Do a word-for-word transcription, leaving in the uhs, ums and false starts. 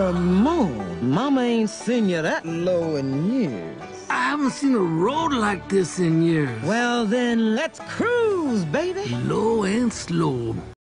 Come on. Mama ain't seen you that low in years. I haven't seen a road like this in years. Well, then let's cruise, baby. Low and slow,